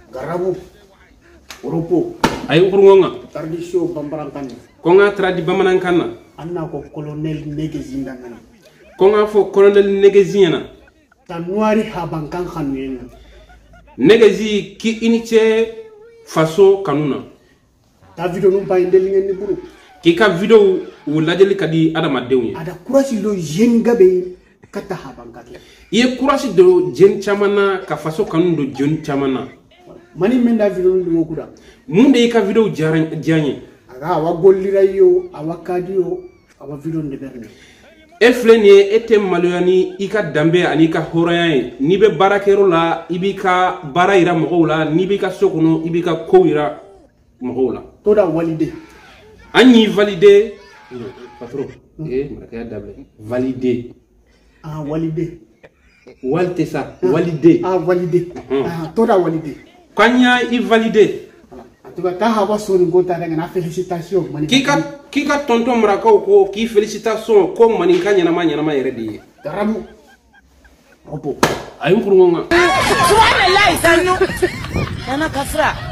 Garabu. Oropo. Ay kurunga. Tradisio bambarankan. Konga tradi bamanankan. Anna ko colonel Negezindangana. Konga fo colonel Negezina. Tanuari habankan khanuyena. Negezi ki iniche faso kanuna. Ta video num bayndeli ni buru. Ki ka video wulajeli kadi adama dewnya. Ada kurasi lo jengabe kata habankake. Ye kurasi do jen chamana ka faso kanun do jen chamana. Mani menda video ndu kuda. Munde ka video janye. Aga awa gollira yo, awa kadio, awa video ndeberne. Eflenie ete maloyani ika dambe ani ka horaya ni be barakero la ibika bara ira mogola ni be ka sokono ibika kowira mogola toda valide anyi valide patron maraka dable valide valide walte sa valide valide toda valide kanya i valide atuka ta hawa soni ngota daga na felicitation mani kika tonton maraka ko ki felicitation ko mani kanya na manya yeredi garamu opo ayun kurunga subhanallah sanu kana kasra